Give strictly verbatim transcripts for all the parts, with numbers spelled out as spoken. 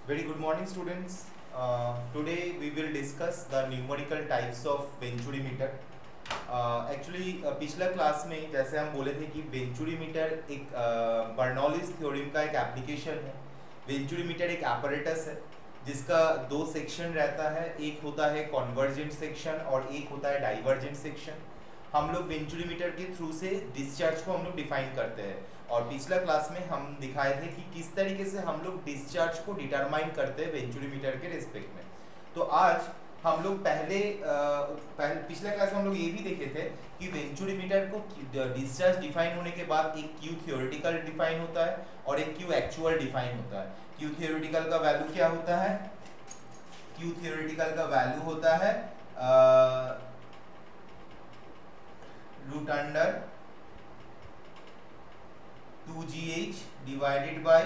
Very good morning, students. Uh, today we will discuss the numerical types of Venturimeter. Actually uh, uh, पिछला class में जैसे हम बोले थे कि वेंचुरीमीटर एक बर्नौलीज uh, थ्योरम का एक एप्लीकेशन है। वेंचुरीमीटर एक apparatus है जिसका दो सेक्शन रहता है, एक होता है कॉन्वर्जेंट सेक्शन और एक होता है डाइवर्जेंट सेक्शन। हम लोग वेंचुरीमीटर के थ्रू से डिस्चार्ज को हम लोग डिफाइन करते हैं और पिछला क्लास में हम दिखाए थे कि किस तरीके से हम लोग डिस्चार्ज को डिटरमाइन करते हैं वेंचुरीमीटर के रिस्पेक्ट में। तो आज हम लोग पहले, पहले पिछले क्लास में हम लोग ये भी देखे थे कि वेंचुरीमीटर को डिस्चार्ज डिफाइन होने के बाद एक क्यू थ्योरेटिकल डिफाइन होता है और एक क्यू एक्चुअल डिफाइन होता है। क्यू थ्योरेटिकल का वैल्यू क्या होता है? क्यू थ्योरेटिकल का वैल्यू होता है root under two G H divided by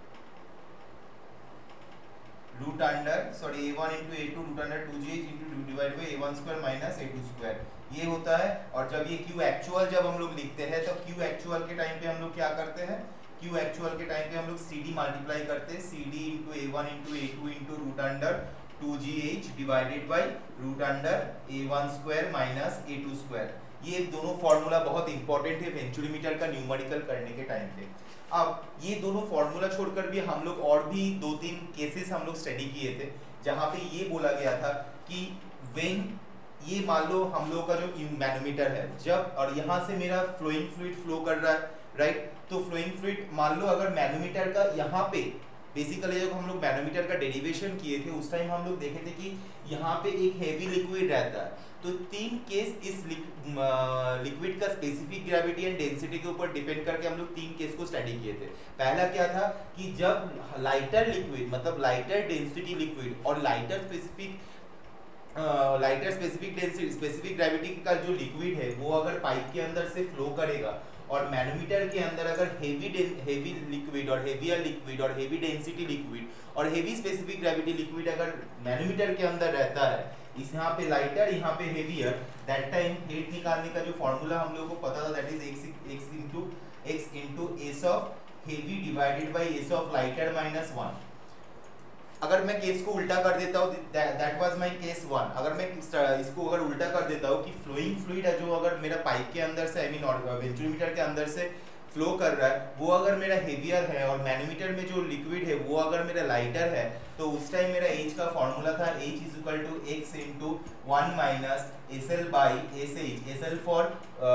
root under sorry A one into A two root under two G H into divided by A one square minus A two square, ये होता है। और जब ये Q actual जब हम लोग लिखते हैं तो क्यू एक्चुअल के टाइम पे हम लोग क्या करते हैं? क्यू एक्चुअल के टाइम पे हम लोग सी डी मल्टीप्लाई करते हैं, C D into A one into A two into root under two G H divided by root under A one square minus A two square. ये दोनों formula बहुत important है venturimeter का numerical करने के time पे। अब ये दोनों फॉर्मूला छोड़कर भी हम लोग और भी दो तीन केसेस हम लोग स्टडी किए थे जहाँ पे ये बोला गया था कि व्हेन ये मान लो हम लोग का जो मैनोमीटर है जब और यहाँ से मेरा फ्लोइंग फ्लूइड फ्लो कर रहा है, राइट? तो फ्लोइंग फ्लूइड मान लो अगर मैनोमीटर का यहाँ पे बेसिकली जब हम लोग मैनोमीटर का डेरिवेशन किए थे उस टाइम हम लोग देखे थे कि यहाँ पे एक हेवी लिक्विड रहता है। तो तीन केस इस लिक्विड का स्पेसिफिक ग्रेविटी एंड डेंसिटी के ऊपर डिपेंड करके हम लोग तीन केस को स्टडी किए थे। पहला क्या था कि जब लाइटर लिक्विड मतलब लाइटर डेंसिटी लिक्विड और lighter specific lighter specific density specific gravity का जो लिक्विड है वो अगर पाइप के अंदर से फ्लो करेगा और मैनोमीटर के अंदर अगर हेवी हेवी लिक्विड और हेवियर लिक्विड और हेवी डेंसिटी लिक्विड और हेवी स्पेसिफिक ग्रेविटी लिक्विड अगर मैनोमीटर के अंदर रहता है, इस यहाँ पे लाइटर यहाँ पे हेवियर, दैट टाइम हेट निकालने का जो फॉर्मूला हम लोगों को पता था that is x x into x into S of heavy divided by S of lighter minus one. अगर मैं केस को उल्टा कर देता हूँ, that was my case one. अगर मैं इसको अगर उल्टा कर देता हूँ कि फ्लोइंग फ्लूइड है जो अगर मेरा पाइप के अंदर से आई मीन वेंचुरीमीटर के अंदर से फ्लो कर रहा है वो अगर मेरा हेवियर है और मैनोमीटर में जो लिक्विड है वो अगर मेरा लाइटर है, तो उस टाइम मेरा H का फॉर्मूला था H is equal to x into one minus S L by S H. S L for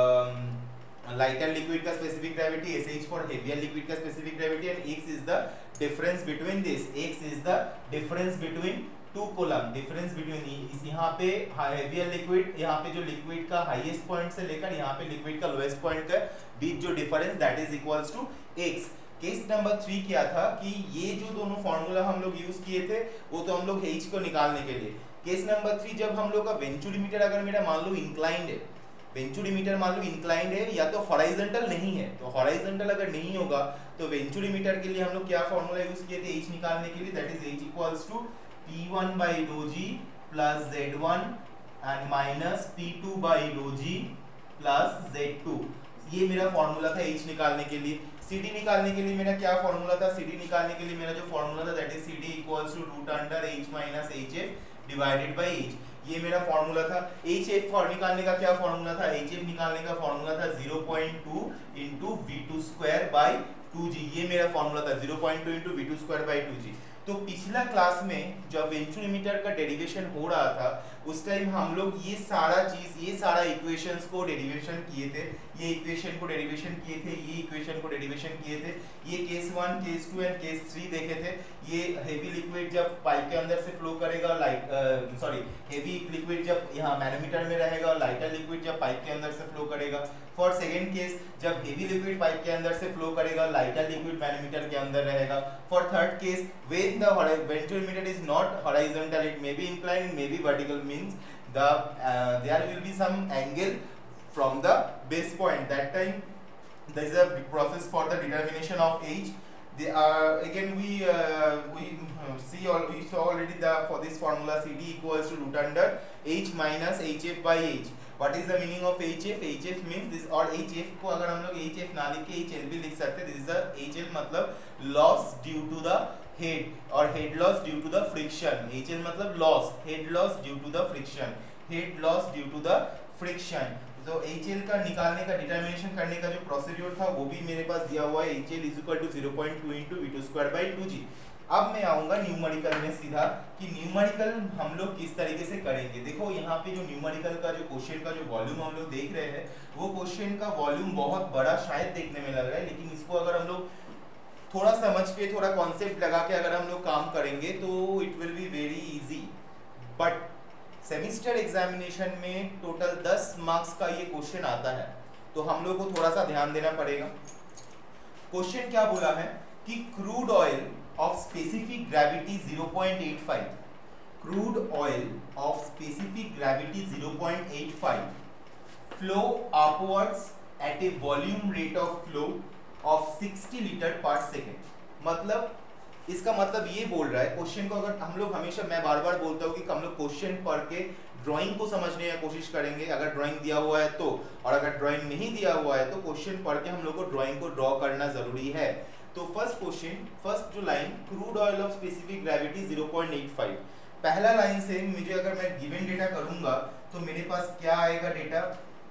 lighter liquid का specific gravity, S H for heavier liquid का specific gravity and x is the difference between this. x is the difference between two column, difference between इस यहाँ पे heavier liquid, यहाँ पे जो liquid का highest point से लेकर यहाँ पे लिक्विड का लोएस्ट पॉइंट का बीच जो difference that is equals to x। Case number three क्या था कि ये जो दोनों फॉर्मूला हम लोग यूज किए थे वो तो हम लोग h को निकालने के लिए। केस नंबर थ्री जब हम लोग का वेंचुरीमीटर अगर मेरा मान लो इंक्लाइंड है, वेंचुरीमीटर मान लो इंक्लाइंड है या तो हॉराइजॉन्टल नहीं है, तो हॉराइजॉन्टल अगर नहीं होगा तो वेंचुरीमीटर के लिए हम लोग क्या फॉर्मूला यूज किए थे h निकालने के लिए? That is h equals to P one by rho g plus z one and minus P two by rho g plus z two. ये मेरा फॉर्मूला था h निकालने के लिए। cd निकालने के लिए मेरा क्या फॉर्मूला था? cd निकालने के लिए मेरा जो फॉर्मूला था that is cd equals to root under h minus hf divided by h। ये मेरा फॉर्मूला था। hf फॉर निकालने का क्या फॉर्मूला था? hf निकालने का फॉर्मूला था zero point two into V two square by two G. ये मेरा फॉर्मूला था zero point two into V two square by two G. तो पिछला क्लास में जब वेंचुरीमीटर का डेरिवेशन हो रहा था उस टाइम हम लोग ये सारा चीज ये सारा इक्वेशंस को डेरिवेशन किए थे, ये इक्वेशन को डेरिवेशन किए थे, ये इक्वेशन को डेरिवेशन किए थे। ये case one, case two and case three देखे थे। ये हेवी लिक्विड जब पाइप के अंदर से फ्लो करेगा, लाइट सॉरी हेवी लिक्विड जब यहाँ मैनोमीटर में रहेगा और लाइटर लिक्विड जब पाइप के अंदर से फ्लो करेगा। फॉर सेकेंड केस जब हेवी लिक्विड पाइप के अंदर से फ्लो करेगा, लाइटर लिक्विड मैनोमीटर के अंदर रहेगा। For third case when the venturimeter is not horizontal, it may be inclined, it may be vertical, means the uh, there will be some angle from the base point. That time there is a process for the determination of h. They are again we uh, we see all we saw already the for this formula cd equals to root under h minus hf by h. What is the meaning of hf? hf means this, और hf को अगर हम लोग hf ना लिख के hl भी लिख सकते हैं। This is the hl मतलब loss due to the head और head loss due to the friction, H L मतलब loss, head loss due to the friction, head loss due to the friction. तो H L का निकालने का determination करने का जो प्रोसीड्यूर था वो भी मेरे पास दिया हुआ है, H L is equal to zero point two into V two square by two G. अब मैं आऊंगा न्यूमेरिकल में सीधा कि न्यूमेरिकल हम लोग किस तरीके से करेंगे। देखो यहाँ पे जो न्यूमेरिकल का जो क्वेश्चन का जो वॉल्यूम हम लोग देख रहे हैं वो क्वेश्चन का वॉल्यूम बहुत बड़ा शायद देखने में लग रहा है, लेकिन इसको अगर हम लोग थोड़ा समझ के थोड़ा कॉन्सेप्ट लगा के अगर हम लोग काम करेंगे तो it will be very easy. But semester examination में टोटल दस मार्क्स का ये क्वेश्चन आता है, तो हम लोग को थोड़ा सा ध्यान देना पड़ेगा। क्वेश्चन क्या बोला है कि crude oil of specific gravity zero point eight five, crude oil of specific gravity zero point eight five flow upwards at a volume rate of flow of sixty liter per second। मतलब इसका मतलब ये बोल रहा है question को अगर हम लोग हमेशा, मैं बार बार बोलता हूँ कि हम लोग क्वेश्चन पढ़ के ड्राइंग को समझने की कोशिश करेंगे अगर ड्राइंग दिया हुआ है तो, और अगर ड्राइंग नहीं दिया हुआ है तो क्वेश्चन पढ़ के हम लोग को ड्राइंग को ड्रॉ करना जरूरी है। तो फर्स्ट क्वेश्चन, फर्स्ट जो line, crude oil of specific gravity zero point eight five, पहला लाइन से मुझे अगर मैं गिवन डेटा करूंगा तो मेरे पास क्या आएगा data,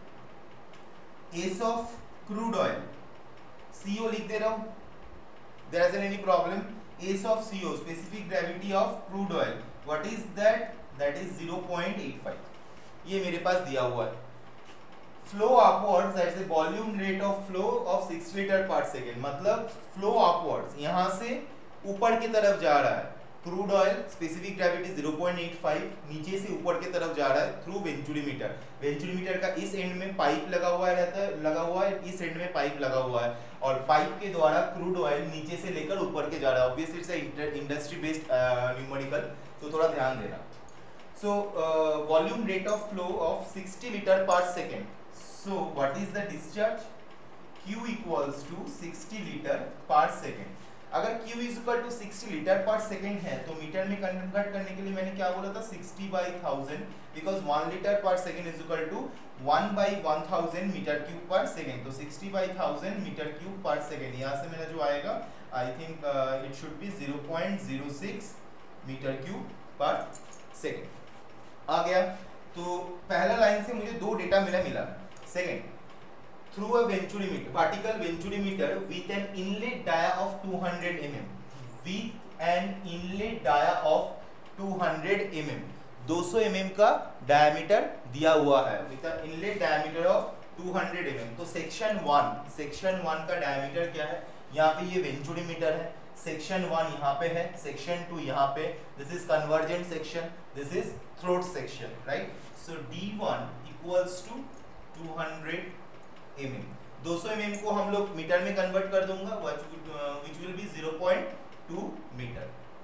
as of crude oil, CO लिख दे रहा हूं, there is any problem, as of CO specific gravity of crude oil, what is that, that is zero point eight five, ये मेरे पास दिया हुआ है। Flow upwards that is volume rate of flow of six litre पर second, मतलब flow upwards यहां से ऊपर की तरफ जा रहा है, crude oil specific gravity zero point eight five नीचे से ऊपर की तरफ जा रहा है थ्रू वेंचुरीमीटर। वेंचुरीमीटर का इस एंड में पाइप लगा हुआ रहता है, लगा हुआ है, इस एंड में पाइप लगा हुआ है और पाइप के द्वारा क्रूड ऑयल नीचे से लेकर ऊपर के जा रहा है। Obviously it's a industry based numerical, तो थोड़ा ध्यान देना। So volume rate of flow of sixty litre पर second, so what is the discharge, q equals to sixty liter per second। अगर q is equal to sixty liter per second है तो metre में convert करने के लिए मैंने क्या बोला था, sixty by one thousand, because one liter per second is equal to one by one thousand metre cube per second, तो sixty by one thousand metre cube per second, यहाँ से मेरा जो आएगा I think uh, it should be zero point zero six metre cube per second आ गया। तो पहला लाइन से मुझे दो डेटा मिला मिला Second, through a venturimeter, vertical venturimeter with an inlet dia of two hundred millimeters, with an inlet dia of two hundred millimeters, two hundred millimeters का diameter दिया हुआ है, with an inlet diameter of two hundred millimeters। तो section one, section one का diameter क्या है, यहाँ पे ये वेंचुरीमीटर है, section one यहाँ पे है, section two यहाँ पे, this is convergent section, this is throat section, right? So D one equals to two hundred millimeters, two hundred millimeters को हम लोग मीटर में कन्वर्ट कर दूंगा, which will be zero point two meter,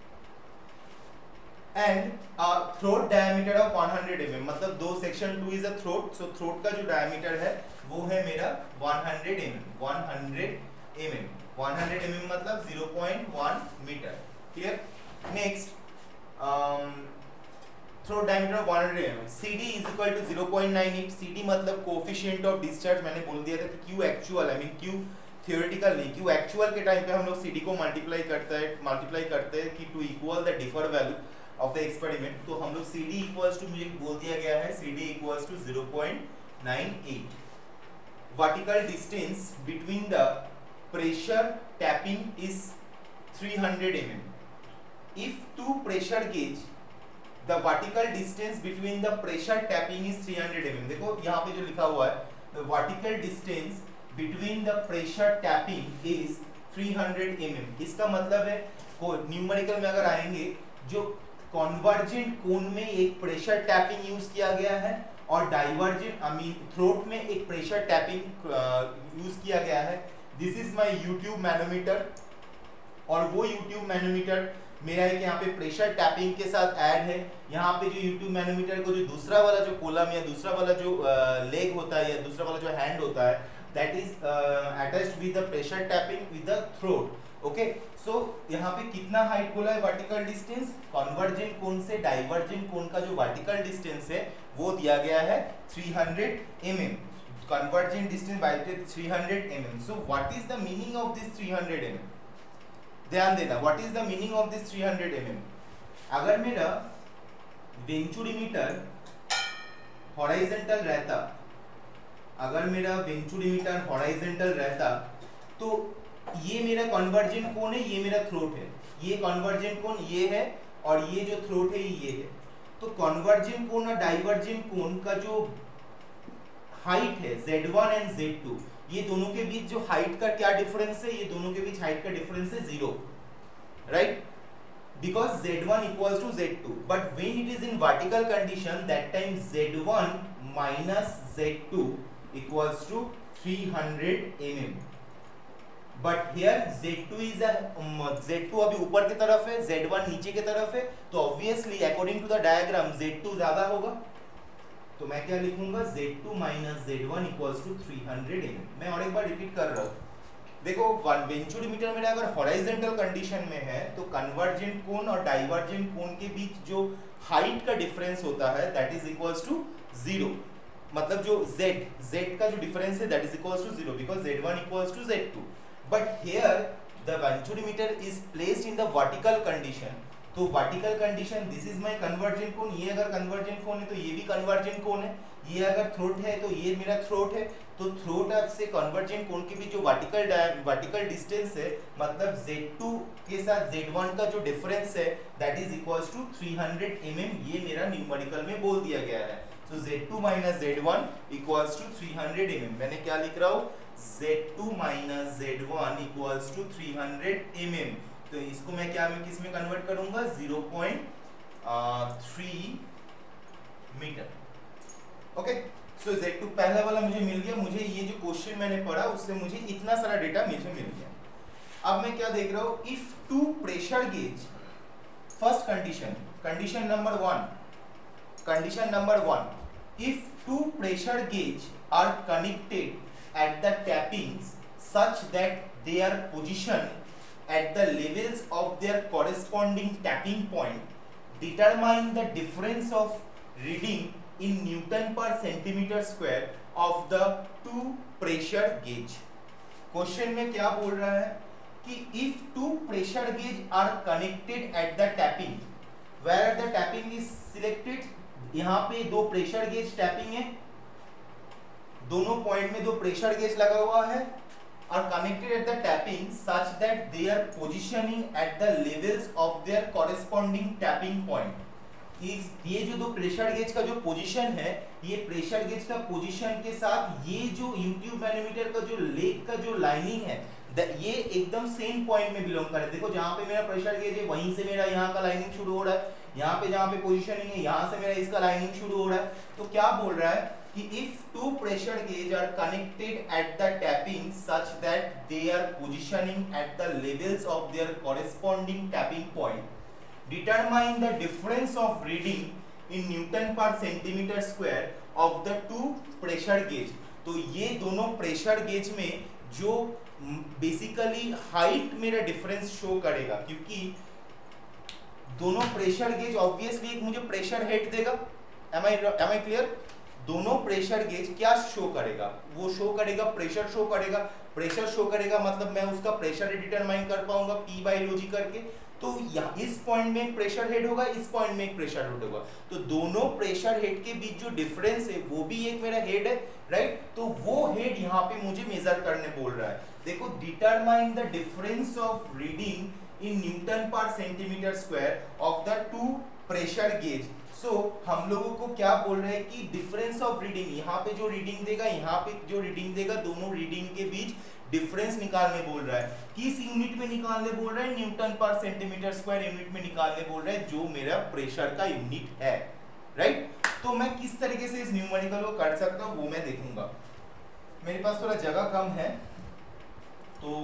and a throat diameter of one hundred millimeters, मतलब दो section two is a throat, so throat का जो diameter है वो है मेरा one hundred millimeters, one hundred millimeters, one hundred millimeters मतलब zero point one meter, clear? Next, um, throat diameter of one hundred millimeters, C D is equal to zero point nine eight, C D मतलब coefficient of discharge, मैंने बोल दिया था कि Q actual, I mean Q theoretical नहीं, Q actual के time पे हम लोग C D को मल्टीप्लाई करते हैं मल्टीप्लाई करते हैं कि to equal the differed value of the experiment, तो हम लोग C D इक्वल्स टू, मुझे बोल दिया गया है C D equals to zero point nine eight। Vertical distance between the pressure tapping is three hundred millimeters, if two pressure gauge the vertical distance between the pressure tapping is three hundred millimeters। देखो यहाँ पे जो लिखा हुआ है, the vertical distance between the pressure tapping is three hundred millimeters, इसका मतलब है को न्यूमेरिकल में अगर आएंगे, जो कॉन्वर्जेंट कोन में एक प्रेशर टैपिंग यूज किया गया है और डाइवर्जेंट आई मीन थ्रोट में एक प्रेशर टैपिंग यूज किया गया है। This is my U tube manometer, और वो यूट्यूब मैनोमीटर मेरा एक यहाँ पे प्रेशर टैपिंग के साथ ऐड है। यहाँ पे जो यूट्यूब मैनोमीटर को जो दूसरा वाला जो कोलम या दूसरा वाला जो लेग uh, होता है या दूसरा वाला जो हैंड होता है, that is attached with the pressure tapping with the throat. Okay, so यहाँ पे कितना हाइट बोला है वर्टिकल डिस्टेंस, कन्वर्जेंट कोन से डाइवर्जेंट कोन का जो वर्टिकल डिस्टेंस है वो दिया गया है three hundred millimeters, convergent distance by three hundred millimeters। So what is the meaning of this three hundred millimeters? ध्यान देना, what is the meaning of this three hundred M M. अगर मेरा venturimeter horizontal रहता, अगर मेरा venturimeter horizontal रहता तो ये मेरा कन्वर्जेंट कोण है, ये मेरा थ्रोट है, ये कन्वर्जेंट कोण ये है और ये जो थ्रोट है ये है। तो कन्वर्जेंट कोण और डाइवर्जेंट कोण का जो हाइट है Z one and Z two, ये दोनों के बीच जो हाइट का क्या डिफरेंस है, ये दोनों के बीच हाइट का डिफरेंस है zero, right, because Z one equals to Z two, but when it is in vertical condition, that time Z one minus Z two equals to three hundred millimeters. But here Z two is a um, Z two अभी ऊपर की तरफ है, Z one नीचे की तरफ है, तो obviously according to the diagram Z two ज्यादा होगा, तो मैं क्या लिखूंगा Z two minus Z one equals to three hundred millimeters। मैं और एक बार रिपीट कर रहा हूँ, देखो वेंचुरीमीटर मेरा अगर हॉराइजेंटल कंडीशन में है तो कन्वर्जेंट कोण और डाइवर्जेंट कोण के बीच जो हाइट का डिफरेंस होता है that is equals to zero, मतलब जो z z का जो डिफरेंस है that is equals to zero because Z one equals to Z two, but here the venturimeter is placed in the vertical condition, तो vertical condition this is my convergent cone, ये अगर convergent कोण है तो ये भी convergent कोण है, ये अगर थ्रोट है तो ये मेरा थ्रोट है, तो थ्रोट से कन्वर्जेंट कोण के बीच जो वर्टिकल वर्टिकल डिस्टेंस है मतलब Z two के साथ Z one का जो डिफरेंस है that is equals to three hundred millimeters, ये मेरा न्यूमेरिकल में बोल दिया गया है। So Z two minus Z one equals to three hundred millimeters। मैंने क्या लिख रहा हूँ, Z two minus Z one equals to three hundred millimeters, तो इसको मैं क्या मैं किस में कन्वर्ट करूंगा, zero point three metre. Okay, so Z two पहला वाला मुझे मिल गया, मुझे ये जो क्वेश्चन मैंने पढ़ा उससे मुझे इतना सारा डेटा मुझे मिल गया। अब मैं क्या देख रहा हूँ, if two pressure gauge, first condition, condition number one, condition number one, if two pressure gauge are connected at the tappings such that they are position at the levels of their corresponding tapping point, determine the difference of reading in Newton per centimeter square of the two pressure gauge। Question में क्या बोल रहा है कि if two pressure gauge are connected at the tapping, where the tapping is selected, यहाँ पे दो pressure gauge tapping है, दोनों पॉइंट में दो pressure gauge लगा हुआ है, are connected at the tapping such that they are positioning at the levels of their corresponding tapping point। इस ये जो दो प्रेशर गेज का जो पोजीशन है, ये प्रेशर गेज का पोजीशन के साथ ये जो यूट्यूब मैनोमीटर का जो लेग का जो लाइनिंग है ये एकदम सेम पॉइंट में बिलोंग करे। देखो जहाँ पे मेरा प्रेशर गेज है वहीं से मेरा यहाँ का लाइनिंग शुरू हो रहा है, यहाँ पे जहाँ पे पोजीशनिंग है यहाँ से मेरा इसका लाइनिंग शुरू हो रहा है। तो क्या बोल रहा है कि if two pressure gauge are connected at the tapping such that they are positioning at the levels of their corresponding tapping point, determine the difference of reading in Newton per centimeter square of the two pressure gauge। तो ये दोनों pressure gauge में जो basically height मेरा difference show करेगा, क्योंकि दोनों pressure gauge obviously एक मुझे प्रेशर हेड देगा। am I am I clear? दोनों प्रेशर गेज क्या शो करेगा, वो शो करेगा प्रेशर शो करेगा, प्रेशर शो करेगा मतलब मैं उसका प्रेशर डिटरमाइन कर पाऊंगा P बाई रो जी करके। तो यहाँ इस पॉइंट में एक प्रेशर हेड होगा, इस पॉइंट में एक प्रेशर हेड होगा, तो दोनों प्रेशर हेड के बीच जो डिफरेंस है वो भी एक मेरा हेड है, राइट। तो वो हेड यहाँ पे मुझे मेजर करने बोल रहा है। देखो, determine the difference of reading in newton per centimetre square of the two pressure gauge. So so, हम लोगों को क्या बोल रहे हैं कि डिफरेंस ऑफ रीडिंग, यहाँ पे जो रीडिंग देगा यहाँ पे जो रीडिंग देगा, दोनों रीडिंग के बीच डिफरेंस निकालने बोल रहा है। किस यूनिट में निकालने बोल रहा है, Newton per centimetre square unit में निकालने बोल रहा है, जो मेरा प्रेशर का यूनिट है, राइट। तो मैं किस तरीके से इस न्यूमेरिकल को कर सकता हूँ वो मैं देखूंगा। मेरे पास थोड़ा जगह कम है तो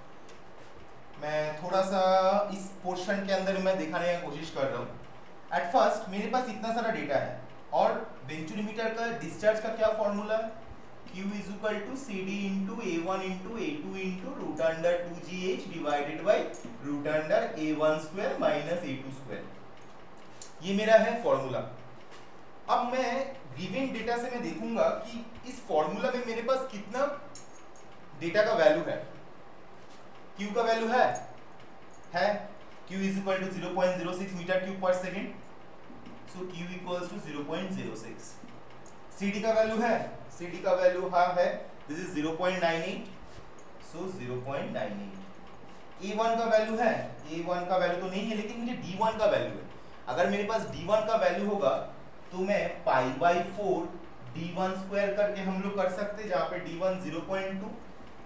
मैं थोड़ा सा इस पोर्शन के अंदर मैं दिखाने की कोशिश कर रहा हूँ। एट फर्स्ट मेरे पास इतना सारा डेटा है और वेंचुरीमीटर का डिस्चार्ज का क्या फॉर्मूला है, Q is equal to C D into A one into A two into root under two G H divided by root under A one square minus A two square। ये मेरा है formula. अब मैं given data से मैं देखूंगा कि इस फॉर्मूला में मेरे पास कितना डेटा का वैल्यू है। Q का वैल्यू है है Q is equal to zero point zero six metre cube per second, so Q equals to zero point zero six। C D का वैल्यू है, C D का वैल्यू हाँ है, this is zero point nine eight, so zero point nine eight। A one का value है, A one का value तो नहीं है लेकिन मुझे D वन का वैल्यू है। अगर मेरे पास D वन का वैल्यू होगा तो मैं pi by four D one square करके हम लोग कर सकते हैं, जहां पे D one zero point two,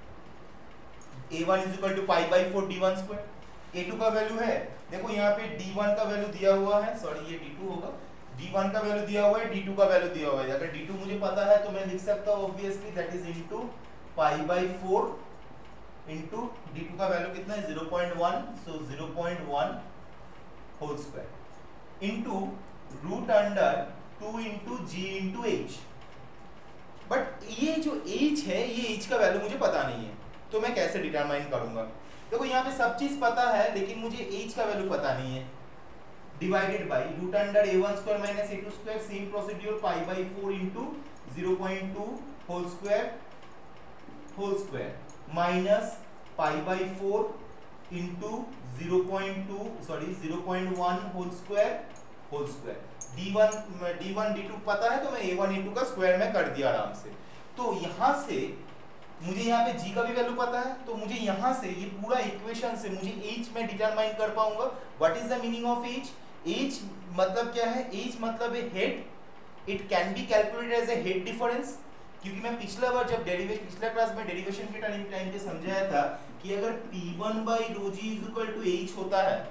A one is equal to pi by four D one square. A two का वैल्यू है, देखो यहाँ पे डी वन का वैल्यू दिया हुआ है, सॉरी ये डी टू होगा, डी वन का वैल्यू दिया हुआ है, डी टू का वैल्यू दिया हुआ है। अगर डी टू मुझे पता है तो मैं लिख सकता हूँ obviously that is into pi by four into D two का वैल्यू कितना है zero point one, so zero point one whole square into root under two into G into H. But ये जो h है, ये h का value मुझे पता नहीं है, तो मैं कैसे डिटरमाइन करूंगा? देखो यहाँ पे सब चीज पता है लेकिन मुझे h का वैल्यू पता नहीं है। Divided by root under A one square minus A two square, same procedure, pi by four into zero point two whole square whole square minus pi by four into zero point two sorry zero point one whole square whole square. D one D one D two पता है तो मैं A one A two का square में कर दिया आराम से। तो यहाँ से मुझे यहाँ पे g का भी वैल्यू पता है, तो मुझे यहाँ से ये पूरा इक्वेशन से मुझे h में डिटरमाइन कर पाऊंगा। What is the meaning of h? h मतलब क्या है? h मतलब है head, it can be calculated as a head difference, क्योंकि मैं पिछला बार जब डेरिवेशन पिछला क्लास में डेरिवेशन के टाइम टाइम पे समझाया था कि अगर P one by rho g is equal to h होता है,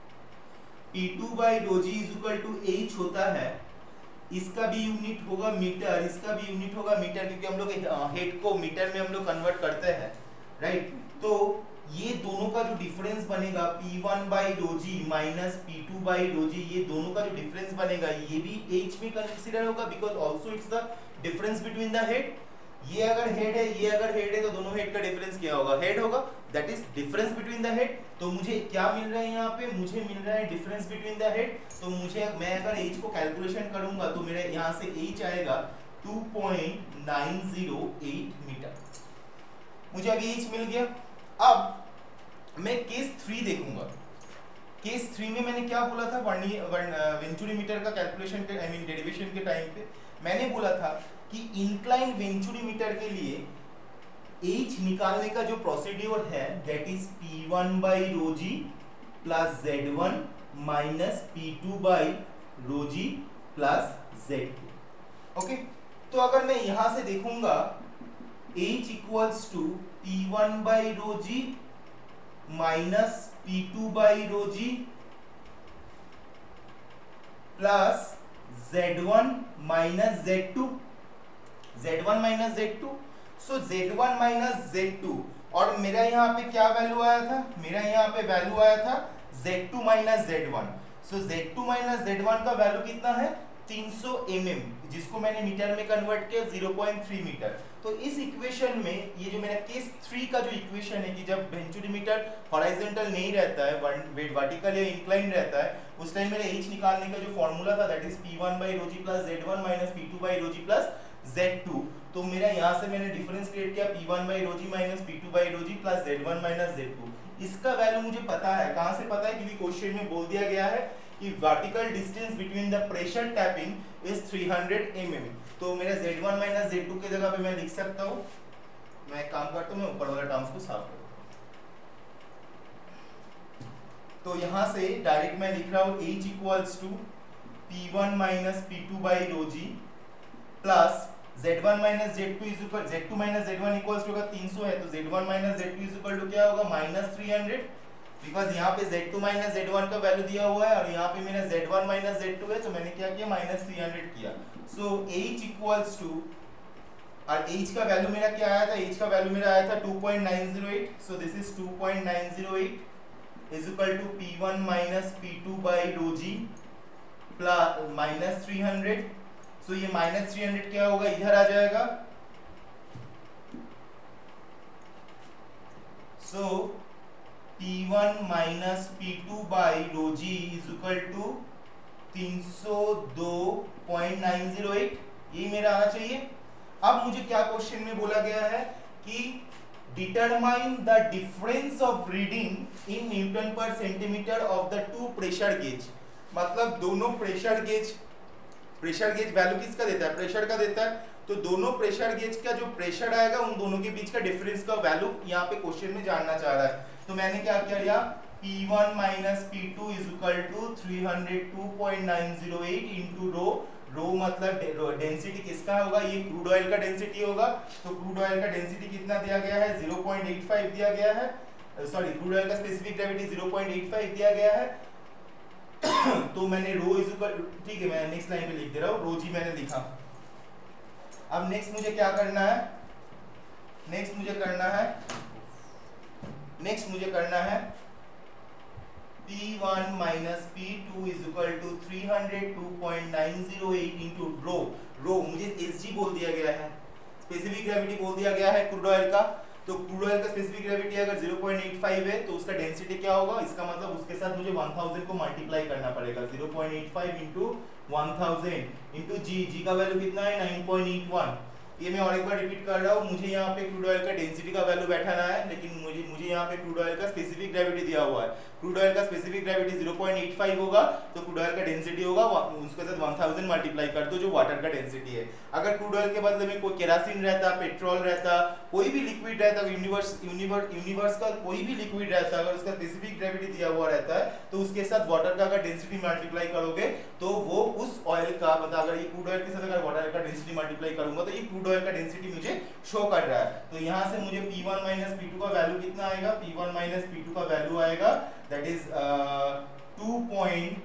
P two by rho g is equal to h होता है, इसका भी यूनिट होगा मीटर, इसका भी यूनिट होगा मीटर, क्योंकि हम लोग हेड को मीटर में हम लोग कन्वर्ट करते हैं, राइट। तो ये दोनों का जो डिफरेंस बनेगा P one by rho g minus P two by rho g, ये दोनों का जो डिफरेंस बनेगा ये भी h में कंसीडर होगा, because also it's the difference between the head. ये अगर हेड है, ये अगर हेड है, तो दोनों हेड का डिफरेंस क्या होगा? हेड होगा, that is difference between the head. तो मुझे क्या मिल रहा है यहाँ पे? मुझे मिल रहा है डिफरेंस बिटवीन द हेड। तो मुझे मैं अगर h को कैलकुलेशन करूंगा तो मेरे यहाँ से h आएगा two point nine zero eight metre. मुझे अभी h मिल गया। अब मैं केस थ्री देखूंगा। केस थ्री में मैंने क्या बोला था? वेंचुरीमीटर का कैलकुलेशन के आई मीन डेरिवेशन के टाइम पे मैंने बोला था कि इंक्लाइन वेंचुरीमीटर के लिए h निकालने का जो प्रोसीड्यूर है that is P one by rho g plus Z one minus P two by rho g plus Z two. Okay, तो अगर मैं यहां से देखूंगा h equals to P one by rho g minus P two by rho g plus Z one minus Z two, Z one minus Z two, so Z one minus Z two, और मेरा यहाँ पे क्या value आया था? मेरा यहाँ पे वैल्यू आया था Z two minus Z one. So Z two minus Z one का वैल्यू कितना है? तीन सौ एम एम, जिसको मैंने मीटर में कन्वर्ट किया जीरो पॉइंट थ्री मीटर। तो इस इक्वेशन में ये जो मेरा केस थ्री का जो इक्वेशन है कि जब वेंचुरीमीटर हॉरिजॉन्टल नहीं रहता है, वर्टिकल या इंक्लाइन रहता है, उस टाइम मेरे h निकालने का जो फॉर्मूला था that is P one by rho g plus Z one minus P two by rho g plus Z two. तो मेरा यहाँ से मैंने डिफरेंस क्रिएट किया P one by rho g minus P two by rho g plus Z one minus Z two. इसका value मुझे पता है। कहाँ से पता है? क्योंकि क्वेश्चन में बोल दिया गया है कि vertical distance between the pressure tapping is three hundred M M. तो मेरा Z one minus Z two के जगह पे मैं लिख सकता हूँ, मैं एक काम करता हूँ, मैं ऊपर वाला टर्म्स को साफ करूँ। तो यहाँ से डायरेक्ट मैं लिख रहा हूँ h equals to P one minus P two by rho g plus Z one minus Z two is equal Z two minus Z one equals to का तीन सौ है, तो Z one minus Z two is equal to क्या होगा? Minus three hundred, because यहाँ पे Z two minus Z one का वैल्यू दिया हुआ है और यहाँ पे मेरा Z one minus Z two है, तो मैंने क्या किया? माइनस थ्री हंड्रेड किया। सो h इक्वल्स टू, और h का वैल्यू मेरा क्या आया था? h का वैल्यू मेरा आया था two point nine zero eight, so this is two point nine zero eight is equal to P one minus P two by rho g plus minus three hundred. So ये minus three hundred क्या होगा? इधर आ जाएगा। So P one minus P two by rho g is equal to तीन सौ दो point nine zero eight, ये मेरा आना चाहिए। अब मुझे क्या क्वेश्चन में बोला गया है कि determine the difference of reading in newton per centimetre of the two pressure gauge. मतलब दोनों pressure gauge, pressure gauge value किसका देता है, प्रेशर का देता है, तो दोनों प्रेशर गेज का जो प्रेशर आएगा उन दोनों के बीच का डिफरेंस का वैल्यू यहाँ पे क्वेश्चन में जानना चाह रहा है। तो मैंने क्या किया, P one minus P two is equal to three hundred two point nine zero eight into rho, rho मतलब डेंसिटी किसका होगा, ये क्रूड ऑयल का डेंसिटी होगा। तो क्रूड ऑयल का डेंसिटी कितना दिया गया है, ज़ीरो पॉइंट एट फाइव दिया गया है, सॉरी क्रूड ऑयल का specific gravity zero point eight five दिया गया है। तो मैंने रो इज इक्वल, ठीक है मैं नेक्स्ट लाइन पे लिख दे रहा हूँ, रो जी मैंने लिखा। अब नेक्स्ट मुझे क्या करना है, नेक्स्ट मुझे करना है नेक्स्ट मुझे करना है P one minus P two is equal to three hundred two point nine zero eight into rho, rho मुझे H G बोल दिया गया है, स्पेसिफिक ग्रेविटी बोल दिया गया है क्रूड ऑयल का। तो क्रूड ऑयल का स्पेसिफिक ग्रेविटी अगर ज़ीरो पॉइंट एट फाइव है तो उसका डेंसिटी क्या होगा, इसका मतलब उसके साथ मुझे वन थाउज़ेंड को मल्टीप्लाई करना पड़ेगा। Zero point eight five into one thousand into G, G का वैल्यू कितना है, नाइन पॉइंट एट वन। ये मैं और एक बार रिपीट कर रहा हूँ, मुझे यहाँ पे क्रूड ऑयल का डेंसिटी का वैल्यू बैठाना है, लेकिन मुझे मुझे यहाँ पे क्रूड ऑयल का स्पेसिफिक ग्रेविटी दिया हुआ है। क्रूड ऑयल का specific gravity zero point eight five होगा तो क्रूड ऑयल का डेंसिटी होगा उसके साथ वन थाउज़ेंड मल्टीप्लाई कर दो जो वाटर का डेंसिटी है। अगर क्रूड ऑयल के बदले में कोई केरासिन रहता, पेट्रोल रहता, कोई भी लिक्विड रहता, यूनिवर्स यूनिवर्स यूनिवर्स का कोई भी लिक्विड रहता, अगर उसका स्पेसिफिक ग्रेविटी दिया हुआ रहता है तो उसके साथ वाटर का अगर डेंसिटी मल्टीप्लाई करोगे तो वो उस ऑयल का, मतलब अगर ये क्रूड ऑयल के साथ अगर वाटर का डेंसिटी मल्टीप्लाई करूंगा तो ये क्रूड ऑयल का डेंसिटी मुझे शो कर रहा है। तो यहाँ से मुझे P one minus P two का वैल्यू कितना आएगा, P one minus P two का वैल्यू आएगा that is two point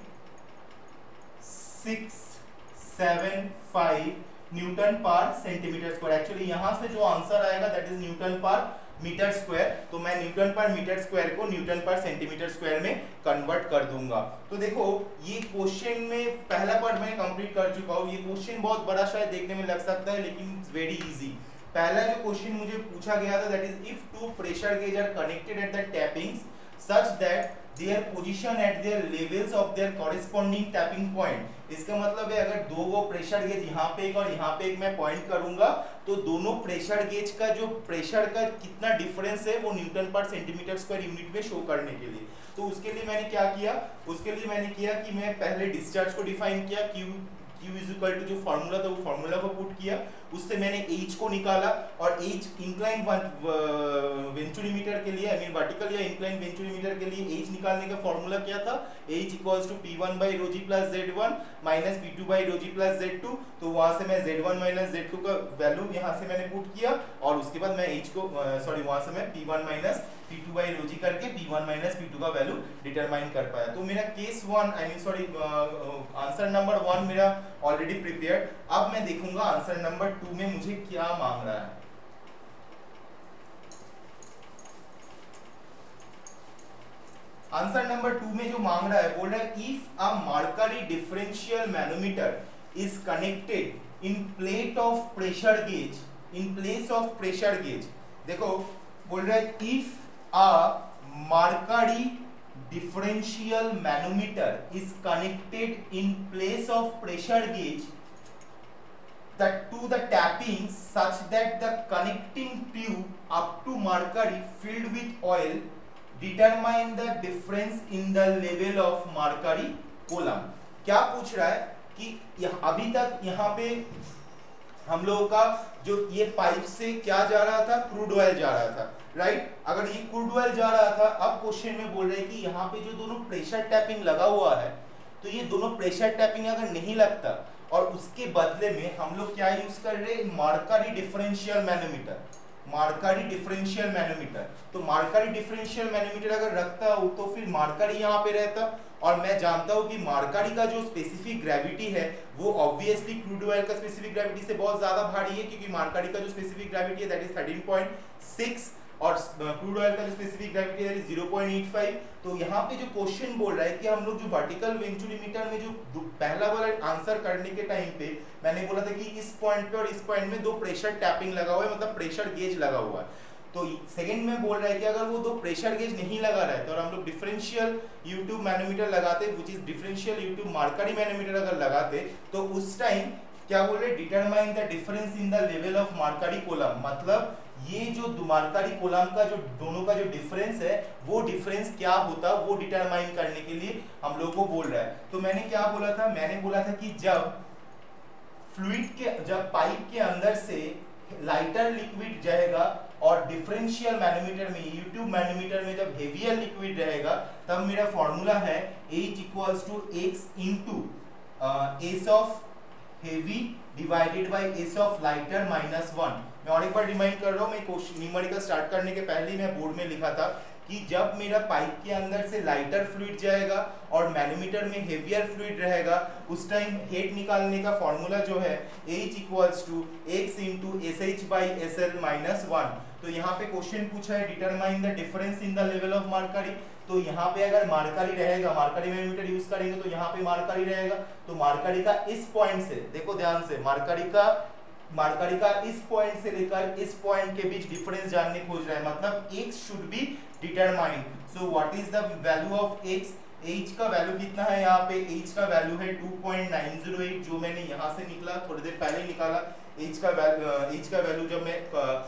six seven five newton per centimetre square. Actually यहाँ से जो आंसर आएगा that is newton per metre square, तो मैं न्यूटन पर मीटर स्क्वायर को न्यूटन पर सेंटीमीटर स्क्वायर में कन्वर्ट कर दूंगा। तो देखो ये क्वेश्चन में पहला पार्ट मैंने कंप्लीट कर चुका हूँ। ये क्वेश्चन बहुत बड़ा शायद देखने में लग सकता है लेकिन इट्स वेरी इजी। पहला जो क्वेश्चन मुझे पूछा गया था that is if two pressure gauge are connected at the tappings such that their position at their levels of their corresponding tapping point। इसका मतलब है अगर दो वो प्रेशर गेज यहाँ पे एक और यहाँ पे एक मैं पॉइंट करूंगा तो दोनों प्रेशर गेज का जो प्रेशर का कितना डिफरेंस है वो newton per centimetre square unit में शो करने के लिए, तो उसके लिए मैंने क्या किया, उसके लिए मैंने किया कि मैं पहले डिस्चार्ज को डिफाइन किया, Q Q is equal to जो फॉर्मूला था वो फॉर्मूला को पुट किया, उससे मैंने H को निकाला और H इंक्लाइन वेंचुरीमीटर के लिए, आई मीन वर्टिकल या इंक्लाइन वेंचुरीमीटर के लिए H निकालने का फॉर्मूला क्या था, H equals to P one by rho G plus Z one minus P two by rho G plus Z two. तो वहां से मैं Z one minus Z two का वैल्यू यहां से मैंने पुट किया और उसके बाद मैं H को सॉरी वहां से मैं P one minus P two by rho G करके P one minus P two का वैल्यू डिटरमाइन कर पाया। तो मेरा case one I mean sorry answer number one मेरा ऑलरेडी प्रिपेयर्ड। अब मैं देखूंगा आंसर नंबर टू में मुझे क्या मांग रहा है। आंसर नंबर टू में जो मांग रहा है बोल रहा है if a mercury differential manometer is connected in plate of pressure gauge, in place of pressure gauge. देखो बोल रहा है if a mercury differential manometer is connected in place of pressure gauge that to the tapping such that the connecting tube up to mercury filled with oil determine the difference in the level of mercury column। क्या पूछ रहा है कि अभी तक यहाँ पे हम लोगों का जो ये पाइप से क्या जा रहा था, क्रूड ऑयल जा रहा था, राइट right? अगर ये क्रूड ऑयल जा रहा था, अब क्वेश्चन में बोल रहे हैं कि यहाँ पे जो दोनों प्रेशर टैपिंग लगा हुआ है तो ये दोनों प्रेशर टैपिंग अगर नहीं लगता और उसके बदले में हम लोग क्या यूज कर रहे हैं, mercury differential manometer, mercury differential manometer. तो मर्करी डिफरेंशियल मैनोमीटर अगर रखता हूं तो फिर मर्करी यहाँ पे रहता और मैं जानता हूँ कि मर्करी का जो स्पेसिफिक ग्रेविटी है वो ऑब्वियसली क्रूड ऑयल का स्पेसिफिक ग्रेविटी से बहुत ज्यादा भारी है, क्योंकि मर्करी का जो स्पेसिफिक ग्रेविटी है that is thirteen point six और क्रूड ऑयल का जो स्पेसिफिक ग्रेविटी है ज़ीरो पॉइंट एट फाइव। तो यहाँ पे जो क्वेश्चन बोल रहा है कि हम लोग जो वर्टिकल वेंचुरीमीटर में जो पहला वाला आंसर करने के टाइम पे मैंने बोला था कि इस पॉइंट पे और इस पॉइंट में दो प्रेशर टैपिंग लगा हुआ है, मतलब प्रेशर गेज लगा हुआ है। तो सेकंड में बोल रहा है कि अगर वो दो प्रेशर गेज नहीं लगा रहता और हम लोग डिफरेंशियल यूट्यूब मैनोमीटर लगाते, which is differential U tube mercury manometer अगर लगाते, तो उस टाइम क्या बोल रहे, determine the difference in the level of mercury column, मतलब ये जो मार्करी कॉलम का जो दोनों का जो डिफरेंस है वो डिफरेंस क्या होता है वो डिटरमाइन करने के लिए हम लोग को बोल रहा है। तो मैंने क्या बोला था, मैंने बोला था कि जब फ्लूइड के जब पाइप के अंदर से लाइटर लिक्विड जाएगा और डिफरेंशियल मैनोमीटर में यूट्यूब मैनोमीटर में जब हेवियर लिक्विड रहेगा तब मेरा फॉर्मूला है H equals to x into S of heavy divided by S of lighter minus one. मैं और एक बार रिमाइंड कर रहा हूँ, मैं क्वेश्चन न्यूमेरिकल स्टार्ट करने के पहले ही मैं बोर्ड में लिखा था कि जब मेरा पाइप के अंदर से लाइटर फ्लूइड जाएगा और मैनोमीटर में हेवियर फ्लूइड रहेगा उस टाइम हेड निकालने का फॉर्मूला जो है H equals to x into S H by S L minus one. तो यहाँ पे क्वेश्चन पूछा है determine the difference in the level of mercury, तो यहाँ पे अगर मार्करी रहेगा, मार्करी मैनोमीटर यूज करेंगे तो यहाँ पे मार्करी रहेगा, तो मार्करी का इस पॉइंट से, देखो ध्यान से, मार्करी का मार्करी का इस पॉइंट से लेकर इस पॉइंट के बीच डिफरेंस जानने खोज रहा है, मतलब x should be determined. So what is the value of x, h का वैल्यू कितना है, यहाँ पे h का वैल्यू है two point nine zero eight, जो मैंने यहाँ से निकला थोड़ी देर पहले ही निकाला। h का वैल्यू h का वैल्यू जब मैं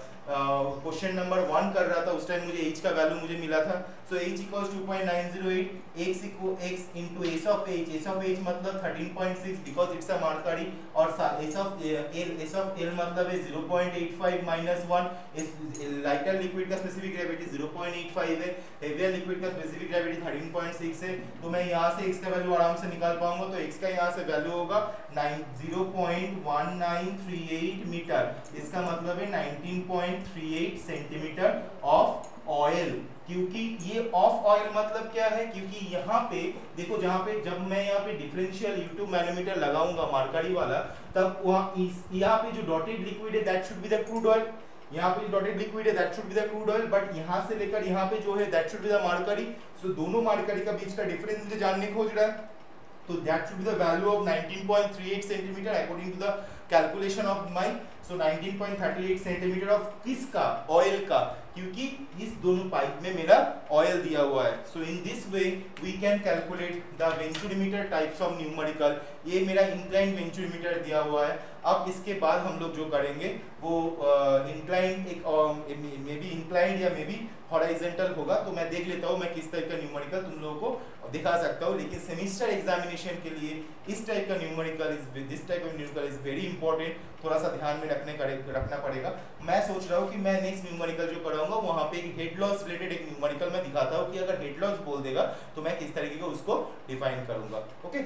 क्वेश्चन नंबर वन कर रहा था उस टाइम मुझे h का वैल्यू मुझे मिला था। So h equals two point nine zero eight, x equal x into s of h, s of h मतलब thirteen point six because it's a mercury, और s of l s of l मतलब है zero point eight five minus one. इस lighter liquid का specific gravity zero point eight five है, heavier liquid का specific gravity thirteen point six है, तो मैं यहां से x का वैल्यू आराम से निकाल पाऊंगा। तो x का यहां से वैल्यू होगा zero point one nine three eight metre, इसका मतलब है nineteen point three eight centimetre of oil. क्योंकि ये ऑफ ऑयल मतलब क्या है, क्योंकि यहाँ पे देखो, जहाँ पे जब मैं यहाँ पे डिफरेंशियल यूट्यूब मैनोमीटर लगाऊंगा मार्करी वाला, तब वहाँ यहाँ पे जो डॉटेड लिक्विड है that should be the crude oil, यहाँ पे डॉटेड लिक्विड है that should be the crude oil, but यहाँ से लेकर यहाँ पे जो है that should be the mercury. So दोनों मार्करी का बीच का डिफरेंस मुझे जानने खोज रहा है, तो that should be the value of nineteen point three eight centimetre according to the calculation of my. So nineteen point thirty eight centimetre of किसका, ऑयल का, क्योंकि इस दोनों पाइप में मेरा ऑयल दिया हुआ है। So in this way we can calculate the venturimeter types of numerical. ये मेरा इंक्लाइंड वेंचुरीमीटर दिया हुआ है। अब इसके बाद हम लोग जो करेंगे वो इंक्लाइंड एक मे बी इंक्लाइंड या मे बी हॉरिजॉन्टल होगा, तो मैं देख लेता हूँ मैं किस टाइप का न्यूमेरिकल तुम लोगों को दिखा सकता हूँ। लेकिन सेमेस्टर एग्जामिनेशन के लिए इस टाइप का numerical is this type of numerical is very important, थोड़ा सा ध्यान में रखने करे रखना पड़ेगा। मैं सोच रहा हूँ कि मैं नेक्स्ट न्यूमेरिकल जो कराऊंगा वहाँ पे एक हेड लॉस रिलेटेड एक न्यूमेरिकल मैं दिखाता हूँ कि अगर हेड लॉस बोल देगा तो मैं किस तरीके का उसको डिफाइन करूंगा। Okay,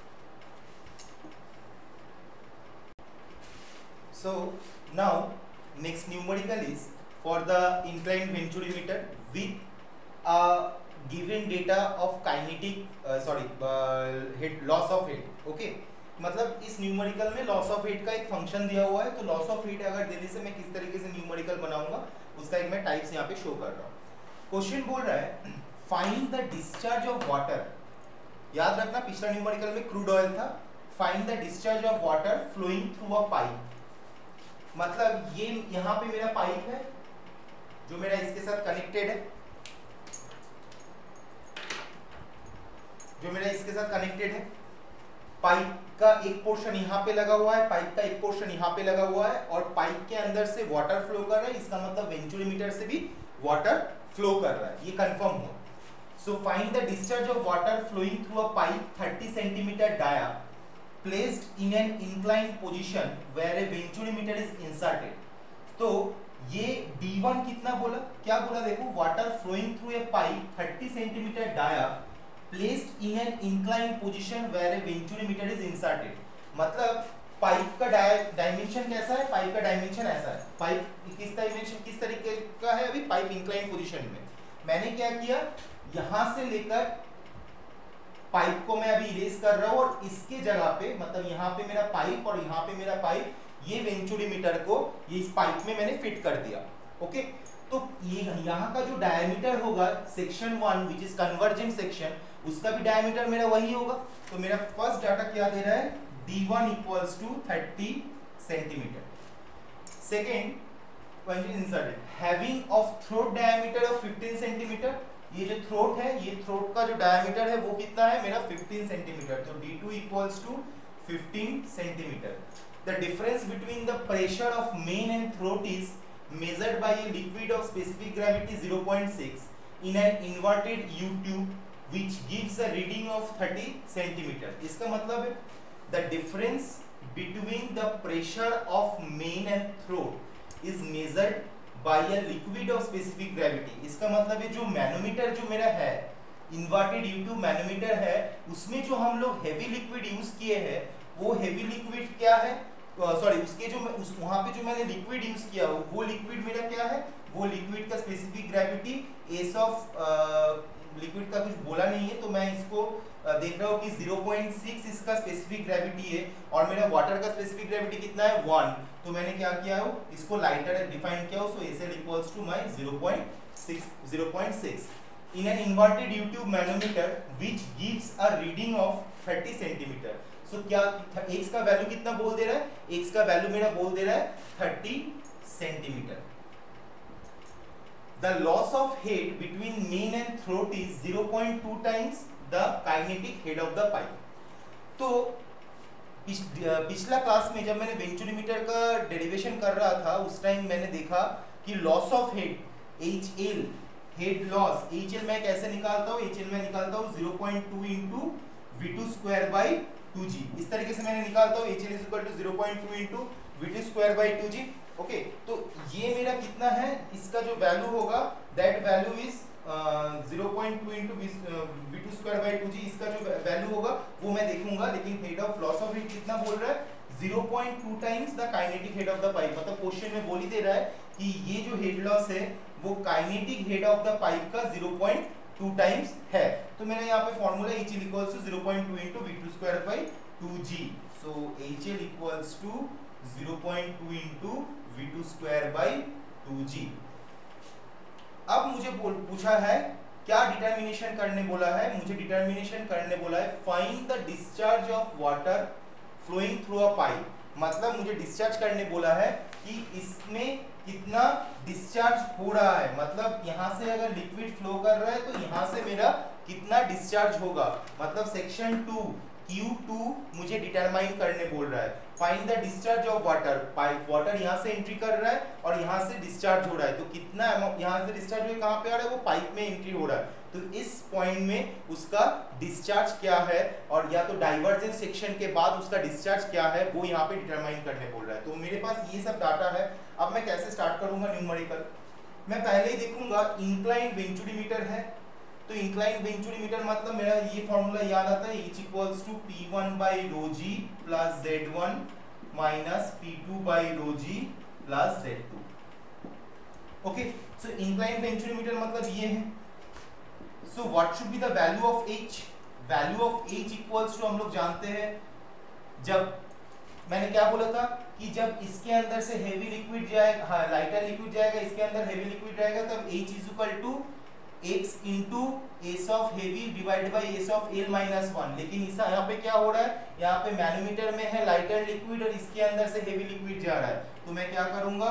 so now next numerical is for the inclined venturimeter with a given data of kinetic uh, sorry uh, head loss of head। okay, मतलब इस न्यूमेरिकल में लॉस ऑफ हेट का एक फंक्शन दिया हुआ है, तो लॉस ऑफ हेट अगर देने से मैं किस तरीके से न्यूमेरिकल बनाऊंगा उसका एक मैं टाइप्स यहाँ पे शो कर रहा हूँ। क्वेश्चन बोल रहा है find the discharge of water. याद रखना पिछला न्यूमेरिकल में क्रूड ऑयल था। Find the discharge of water flowing through a pipe, मतलब ये यहाँ पे मेरा पाइप है जो मेरा इसके साथ कनेक्टेड है, जो मेरा इसके साथ कनेक्टेड है। पाइप का एक पोर्शन यहाँ पे लगा हुआ है, पाइप का एक पोर्शन यहाँ पे लगा हुआ है, और पाइप के अंदर से वाटर फ्लो कर रहा है, इसका मतलब वेंचुरीमीटर से भी वाटर फ्लो कर रहा है, ये कंफर्म हो। So find the discharge of water flowing through a pipe thirty centimetre dia placed in an inclined position where a venturimeter is inserted। तो ये डी वन कितना बोला, क्या बोला, देखो water flowing through a pipe thirty centimetre dia placed in an inclined position where a venturimeter is inserted। मतलब pipe का dimension कैसा है, पाइप का डायमेंशन ऐसा है। पाइप किस डायमेंशन किस तरीके का है, अभी पाइप इंक्लाइंड पोजीशन में। मैंने क्या किया, यहां से लेकर पाइप को मैं अभी इरेज कर रहा हूं और इसके जगह पे, मतलब यहाँ पे मेरा पाइप और यहाँ पे मेरा पाइप, ये वेंचुरीमीटर को ये इस पाइप में मैंने फिट कर दिया। ओके, तो ये यहाँ का जो डायमीटर होगा section one which is convergent section, उसका भी डायमीटर मेरा वही होगा। तो मेरा फर्स्ट डाटा क्या दे रहा है, D one equals to thirty centimetre. Second inserted having of throat diameter of fifteen centimetre. ये जो थ्रोट है, ये थ्रोट का जो डायमीटर है वो कितना है मेरा फिफ्टीन सेंटीमीटर। तो D two equals to fifteen centimeter. The difference between the pressure of main and throat is measured by a liquid of specific gravity zero point six in an inverted U tube which gives a reading of thirty centimeter. इसका मतलब है the difference between the pressure of main and throat is measured by a liquid of specific gravity. इसका मतलब है जो manometer जो मेरा है इन्वर्टेड यू ट्यूब मैनोमीटर है, उसमें जो हम लोग हेवी लिक्विड यूज किए हैं वो हेवी लिक्विड क्या है, सॉरी uh, उसके जो उस वहां पे जो मैंने लिक्विड यूज किया हो वो लिक्विड मेरा क्या है, वो लिक्विड का specific gravity S of liquid का कुछ बोला नहीं है तो मैं इसको uh, देख रहा हूँ कि zero point six इसका स्पेसिफिक ग्रेविटी है और मेरा वाटर का स्पेसिफिक ग्रेविटी कितना है वन, तो मैंने क्या किया हो इसको लाइटर डिफाइन किया हो, so S L equals to my zero point six in an inverted U tube manometer which gives a reading of thirty centimeter. So क्या x का वैल्यू कितना बोल दे रहा है, x का वैल्यू मेरा बोल दे रहा है thirty centimeter. The loss of head between main and throat is zero point two times the kinetic head of the pipe. तो पिछला क्लास में जब मैंने वेंचुरीमीटर का डेरिवेशन कर रहा था उस टाइम मैंने देखा कि loss of head H L, head loss H L मैं कैसे निकालता हूँ, एच एल मैं निकालता हूँ zero point two into V two square by two G, इस तरीके से मैंने निकालता हूँ H L is equal to zero point two into V two square by two G. Okay, तो ये मेरा कितना है, इसका जो वैल्यू होगा that value is zero point two into V two square by two G, इसका जो वैल्यू होगा वो मैं देखूंगा, लेकिन head of loss of head कितना बोल रहा है zero point two times the kinetic head of the pipe, मतलब क्वेश्चन में बोल ही दे रहा है कि ये जो हेड लॉस है वो kinetic head of the pipe का zero point two टाइम्स है, तो मेरा यहाँ पे formula H L equals to zero point two into V two square by two G, so H L equals to zero point two into V two square by two G. अब मुझे पूछा है क्या डिटर्मिनेशन करने बोला है, मुझे determination करने बोला है find the discharge of water flowing through a pipe, मतलब मुझे डिस्चार्ज करने बोला है कि इसमें कितना डिस्चार्ज हो रहा है, मतलब यहाँ से अगर लिक्विड फ्लो कर रहा है तो यहाँ से मेरा कितना डिस्चार्ज होगा, मतलब सेक्शन टू Q टू मुझे डिटरमाइन करने बोल रहा है. Find the discharge of water, pipe water यहाँ से एंट्री कर रहा है और यहाँ से डिस्चार्ज हो रहा है, तो कितना यहाँ से डिस्चार्ज हुआ कहाँ पे आ रहा है, वो पाइप में एंट्री हो रहा है, तो इस पॉइंट में उसका डिस्चार्ज क्या है और या तो डाइवर्जेंस सेक्शन के बाद उसका डिस्चार्ज क्या है वो यहाँ पे डिटरमाइन करने बोल रहा है. तो मेरे पास ये सब डाटा है. अब मैं कैसे स्टार्ट करूंगा न्यूमेरिकल, मैं पहले ही देखूंगा इंक्लाइंड वेंचुरीमीटर है, तो इंक्लाइंड वेंचुरीमीटर मतलब मेरा ये फॉर्मूला याद आता है H equals to P one by rho G plus Z one minus P two by rho G plus Z two. Okay, so inclined venturimeter मतलब ये है. So what should be the value of H, value of H equals to हम लोग जानते हैं, जब मैंने क्या बोला था कि जब इसके अंदर से हेवी लिक्विड जाएगा, हाँ लाइटर लिक्विड जाएगा, इसके अंदर हेवी लिक्विड जाएगा, तब H is equal to x into s of heavy divided by s of L minus one. लेकिन इस यहाँ पे क्या हो रहा है, यहाँ पे मैनोमीटर में है लाइटर लिक्विड और इसके अंदर से हेवी लिक्विड जा रहा है, तो मैं क्या करूंगा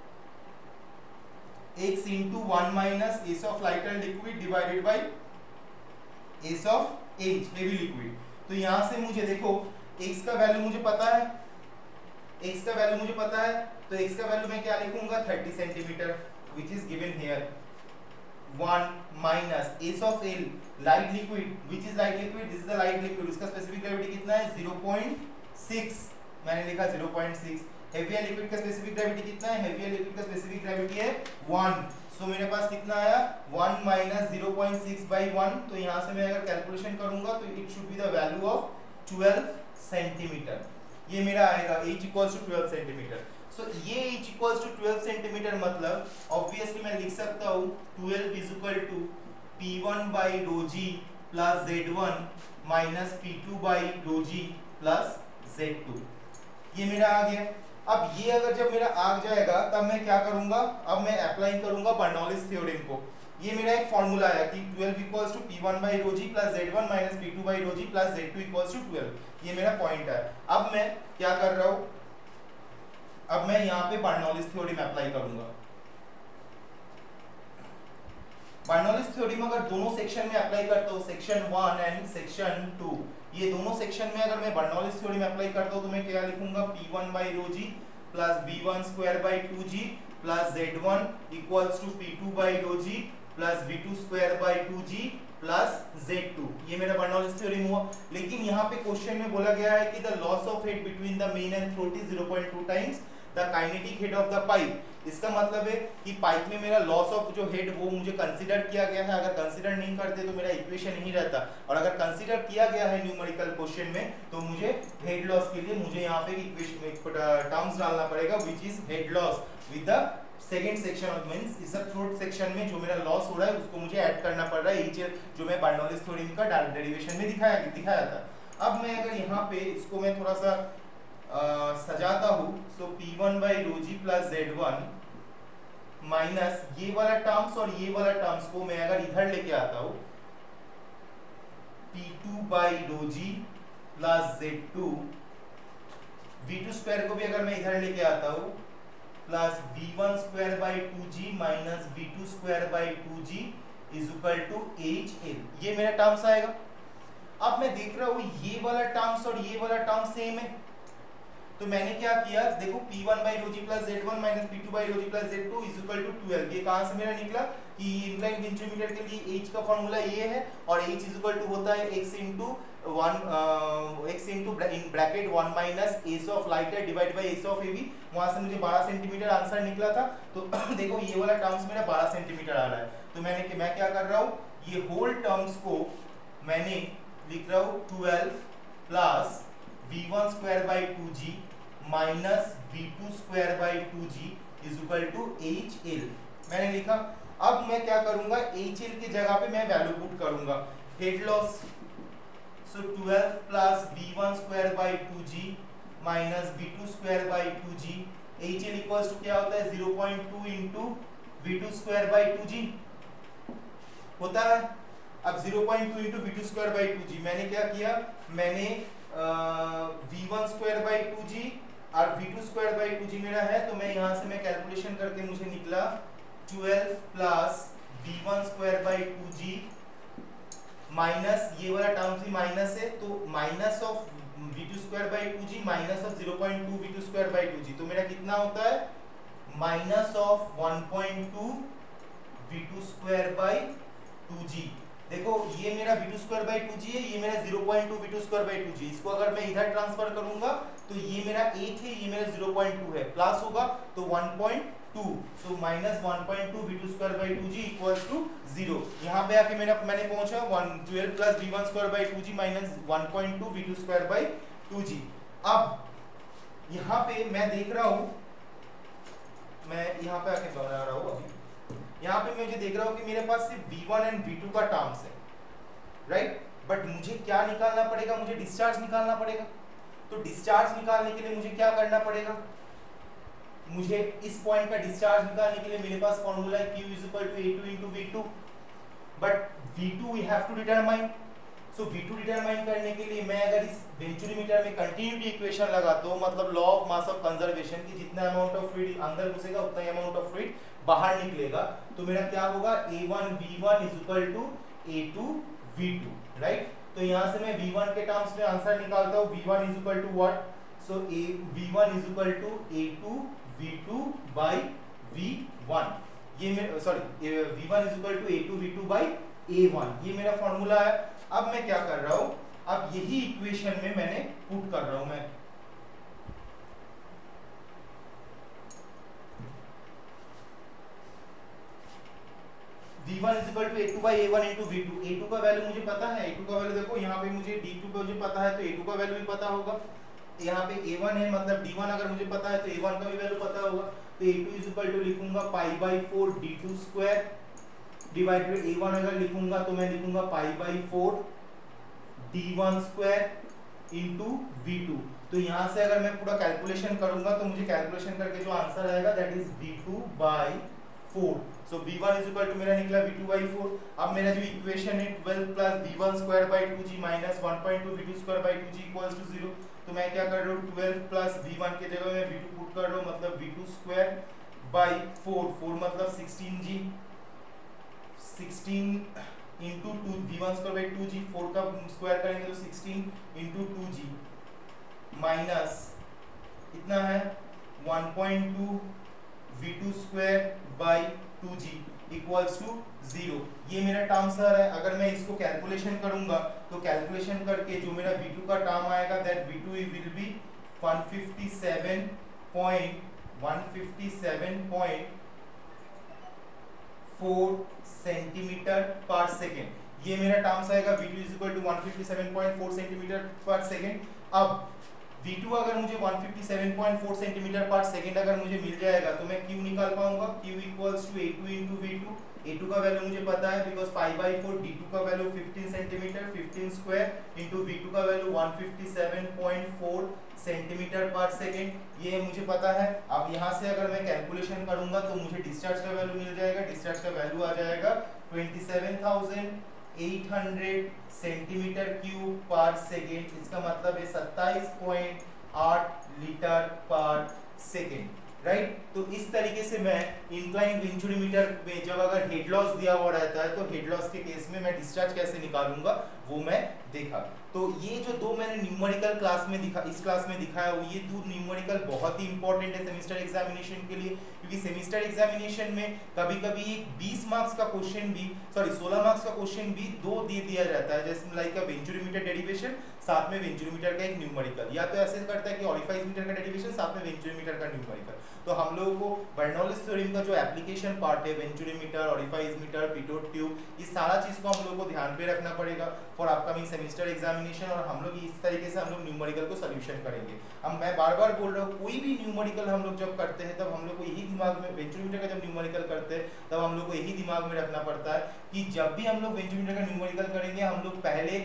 x into one minus s of lighter liquid divided by s of h heavy liquid. तो यहाँ से मुझे देखो x का वैल्यू मुझे पता है, x का वैल्यू मुझे पता है, तो x का वैल्यू मैं क्या लिखूंगा thirty centimetre which is given here. one minus s of L light liquid, which is light liquid, this is the light liquid, उसका स्पेसिफिक ग्रेविटी कितना है zero point six, मैंने लिखा zero point six. Heavier liquid का specific gravity कितना है, heavier liquid का specific gravity है one, सो so, मेरे पास कितना आया one minus zero point six by one, तो यहाँ से मैं अगर कैलकुलेशन करूंगा तो it should be the value of twelve centimetre, ये मेरा आएगा H equals to twelve centimetre. So so, ये H equals to twelve centimetre मतलब ऑब्वियसली मैं लिख सकता हूँ twelve is equal to P one by rho G plus Z one minus P two by rho G plus Z two. ये मेरा आ गया. अब ये अगर जब मेरा आ जाएगा तब मैं क्या करूंगा, अब मैं अप्लाई करूंगा बर्नौलीज थ्योरम को. ये मेरा एक फॉर्मूला है कि twelve equals to P one by rho G plus Z one minus P two by rho G plus Z two equals to twelve. ये मेरा पॉइंट है. अब मैं क्या कर रहा हूँ, अब मैं यहाँ पे बर्नौलीज थ्योरम अप्लाई करूंगा. बर्नौलीज थ्योरम अगर दोनों सेक्शन में अप्लाई करता हूँ, section one and section two, ये दोनों सेक्शन में अगर मैं बर्नौलीज थ्योरम अप्लाई करता हूँ तो मैं क्या लिखूंगा, P one by rho G plus V one square by two G plus Z one equals to P two by rho G plus V two square by two G plus Z two. ये मेरा Bernoulli's theorem हुआ। लेकिन यहाँ पे question में बोला गया है कि the loss of head between the main and throat is zero point two times the kinetic head of the pipe. इसका मतलब है कि पाइप में मेरा लॉस ऑफ जो हेड वो मुझे कंसीडर किया गया है। अगर कंसीडर नहीं करते तो मेरा इक्वेशन नहीं रहता, और अगर कंसीडर किया गया है न्यूमेरिकल क्वेश्चन में तो मुझे हेड लॉस के लिए मुझे यहाँ पे इक्वेशन टर्म्स डालना पड़ेगा which is head loss with the second section of means इस थर्ड सेक्शन में जो मेरा लॉस हो रहा है उसको मुझे ऐड करना पड़ रहा है, एच जो मैं बर्नौलीज थ्योरम का डेरिवेशन में दिखाया दिखाया था। अब मैं अगर यहाँ पे इसको मैं थोड़ा सा आ, सजाता हूँ, so P one by rho G plus Z one minus ये वाला टर्म्स और ये वाला टर्म्स को मैं अगर इधर लेके आता हूँ, P two by rho G plus Z two, V two square को भी अगर मैं इधर लेके आता हूँ plus V one square by two G minus V two square by two G is equal to H L, ये मेरा टर्म्स आएगा। अब मैं देख रहा हूँ ये वाला टर्म्स और ये वाला टर्म सेम है, तो मैंने क्या किया, देखो P one by rho G plus Z one minus P two by rho G plus Z two is equal to twelve. ये कहाँ से मेरा निकला कि इंक्लाइन वेंचुरीमीटर के लिए h का फॉर्मूला ये है और h इज इक्वल टू होता है x into one x into in bracket one minus S of lighter divide by S of AB. वहां से मुझे बारह सेंटीमीटर आंसर निकला था। तो देखो ये वाला टर्म्स मेरा बारह सेंटीमीटर आ रहा है, तो मैंने मैं क्या कर रहा हूँ, ये होल टर्म्स को मैंने लिख रहा हूँ twelve plus V one square by two G minus V two square by two G is equal to H L मैंने लिखा। अब मैं क्या करूंगा, एच एल की जगह पे मैं वैल्यू पुट करूंगा head loss, so twelve plus V one square by two G minus V two square by two G, H L equals to क्या होता है zero point two into V two square by two जी होता है। अब zero point two into V two square by two जी मैंने क्या किया, मैंने we one square by two जी और we two square by two जी मेरा है, तो मैं यहाँ से मैं कैलकुलेशन करके मुझे निकला twelve plus V one square by two G minus ये वाला टर्म भी माइनस है, तो minus of we two square by two G minus of zero point to V two square by two G, तो मेरा कितना होता है minus of one point two V two square by two जी। देखो ये मेरा we two square by two जी है, ये मेरा zero point to V two square by two जी। इसको अगर मैं इधर ट्रांसफर करूंगा तो ये मेरा एक है, ये मेरा ज़ीरो पॉइंट टू है, प्लस होगा तो one point two, so minus one point two V two square by two G equals to zero. यहाँ पे आके मेरा मैंने पहुंचा one twelve plus V one square by two G minus one point two V two square by two G. अब यहाँ पे मैं देख रहा हूँ, मैं यहाँ पे आके बना रहा हूँ, अभी यहाँ पे मुझे देख रहा हूँ कि मेरे पास सिर्फ we one and we to का टर्म्स है, राइट, बट मुझे क्या निकालना पड़ेगा, मुझे डिस्चार्ज निकालना पड़ेगा। तो डिस्चार्ज निकालने के लिए मुझे क्या करना पड़ेगा, मुझे इस पॉइंट का डिस्चार्ज निकालने के लिए मेरे पास फॉर्मूला है Q is equal to A to into V to, but V to we have to determine। So V to determine करने के लिए मैं अगर इस वेंचुरीमीटर में कंटिन्यूटी इक्वेशन लगाता हूँ, मतलब law of mass of conservation की जितना अमाउंट ऑफ फ्लूइड अंदर घुसेगा उतना ही अमाउंट ऑफ फ्लूइड बाहर निकलेगा, तो मेरा क्या होगा A one V one is equal to A to V to, right. तो यहाँ से मैं V वन के टर्म्स में आंसर निकालता हूँ, V one is equal to what, so A V one is equal to A to V to by V one, ये मेरा sorry V one is equal to A to V to by A one, ये मेरा formula है। अब मैं क्या कर रहा हूँ, अब यही इक्वेशन में मैंने पुट कर रहा हूँ मैं V one is equal to A to by A one into V to. A to का वैल्यू मुझे पता है, A टू का वैल्यू देखो यहाँ पे मुझे D टू का मुझे पता है, तो A टू का वैल्यू भी पता होगा। यहाँ पे A वन है, मतलब D वन अगर मुझे पता है तो A वन का भी वैल्यू पता होगा, तो A to is equal to लिखूंगा पाई by four D to square divide by A one अगर लिखूंगा तो मैं लिखूंगा पाई by four D one square into V to. तो यहाँ से अगर मैं पूरा कैलकुलेशन करूंगा तो मुझे कैलकुलेशन करके जो आंसर आएगा that is V two by four. So V one is equal to मेरा निकला V टू बाई फोर। अब मेरा जो इक्वेशन है twelve plus V one square by two G minus one point two V to square by two G equals to zero. तो मैं क्या कर रहा हूँ, ट्वेल्व प्लस V वन के जगह में V टू पुट कर रहा हूँ, मतलब V to square by four, four मतलब sixteen ji, sixteen into two we one square by two ji, four का स्क्वायर करेंगे तो sixteen into two G minus इतना है one point two V two square by two G equals to zero. ये मेरा term sir है। अगर मैं इसको कैलकुलेशन करूंगा तो कैलकुलेशन करके जो मेरा वी टू का टर्म आएगा that we two will be one fifty seven point one fifty seven point four centimetre पर सेकेंड। ये मेरा टर्म्स आएगा we to is equal to one fifty seven point four centimetre पर second. अब we to अगर मुझे one fifty seven point four centimetre पर second अगर मुझे मिल जाएगा तो मैं Q निकाल पाऊंगा। Q equals to A to into V to. A two का वैल्यू मुझे पता है because pi by four, D two का value fifteen centimetre, fifteen square into V to का value one fifty seven point four centimetre पर second. ये मुझे पता है। अब यहाँ से अगर मैं कैलकुलेशन करूंगा तो मुझे डिस्चार्ज का वैल्यू मिल जाएगा। डिस्चार्ज का वैल्यू आ जाएगा twenty seven thousand eight hundred centimetre cube per second. इसका मतलब है सत्ताईस पॉइंट आठ लीटर पर सेकेंड, राइट। तो इस तरीके से मैं इंक्लाइन वेंचुरीमीटर में जब अगर हेड लॉस दिया हुआ रहता है तो हेड लॉस के केस में मैं डिस्चार्ज कैसे निकालूंगा वो मैं देखा। तो ये जो दो मैंने न्यूमेरिकल क्लास में दिखा इस क्लास में दिखाया वो ये दो न्यूमेरिकल बहुत ही इंपॉर्टेंट है सेमेस्टर एग्जामिनेशन के लिए, क्योंकि सेमेस्टर एग्जामिनेशन में कभी-कभी एक बीस मार्क्स का क्वेश्चन भी सॉरी सोलह मार्क्स का क्वेश्चन भी दो दे दिया जाता है, जैसे लाइक अ वेंचुरीमीटर डेरिवेशन साथ में वेंचुरीमीटर का एक न्यूमेरिकल, या तो ऐसे करता है कि ऑरिफाइस मीटर का डेरिवेशन साथ में वेंचुरीमीटर का न्यूमेरिकल। तो हम लोगों को बर्नौलीज थ्योरम का जो एप्लीकेशन पार्ट है venturimeter, orifice metre, Pitot tube, इस सारा चीज को हम लोगों को ध्यान पे रखना पड़ेगा फॉर अपकमिंग सेमेस्टर एग्जामिनेशन। और हम लोग इस तरीके से हम लोग न्यूमेरिकल को सॉल्यूशन करेंगे। अब मैं बार बार बोल रहा हूँ कोई भी न्यूमेरिकल हम लोग जब करते हैं तब हम लोग को यही दिमाग में, वेंचुरीमीटर का जब न्यूमेरिकल करते हैं तब हम लोग को यही दिमाग में रखना पड़ता है कि जब भी हम लोग वेंचुरीमीटर का न्यूमेरिकल करेंगे हम लोग पहले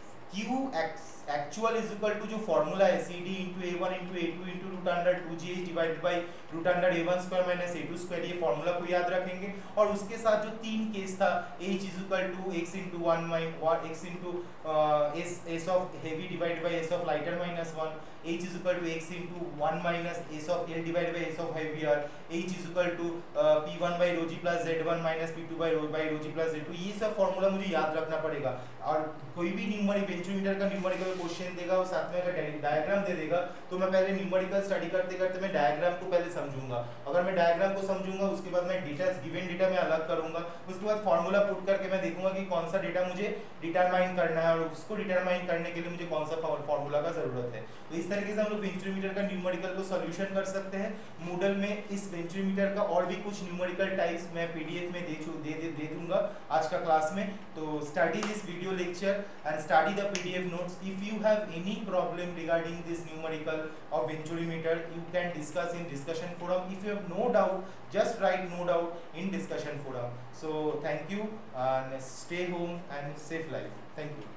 Q actual is equal to जो फॉर्मूला है सी D into A one into A two into root under two G H divided by root under A one square minus A two square, ये formula को याद रखेंगे। और उसके साथ जो तीन केस था h is equal to x into one minus x into S S of heavy divided by S of lighter minus one, h is equal to x into one minus S of L divided by S of heavier, h is equal to P one by rho G plus Z one minus P two by row by rho G plus Z two, ये सब formula मुझे याद रखना पड़ेगा। और कोई भी numerical venturimeter का न्यूमेरिकल क्वेश्चन देगा और साथ में अगर डायग्राम दे देगा तो मैं पहले न्यूमेरिकल स्टडी करते करते मैं डायग्राम को पहले समझूंगा। अगर मैं डायग्राम को समझूंगा उसके बाद मैं डेटा गिवन डेटा में अलग करूंगा, उसके बाद फॉर्मूला पुट करके मैं देखूंगा कि कौन सा डेटा मुझे डिटरमाइन करना है और उसको डिटरमाइन करने के लिए मुझे कौन सा फॉर्मूला का जरूरत है। तो इस तरीके से हम लोग वेंचुरीमीटर का न्यूमेरिकल को सॉल्यूशन कर सकते हैं। मूडल में इस वेंचुरीमीटर का और भी कुछ न्यूमेरिकल टाइप्स मैं पीडीएफ में दे दे दे, दे दूंगा आज का क्लास में। तो study this video lecture and study the P D F notes. If you have any problem regarding this numerical of Venturimeter, you can discuss in discussion forum. If you have no doubt, just write no doubt in discussion forum. So thank you and stay home and safe life. Thank you.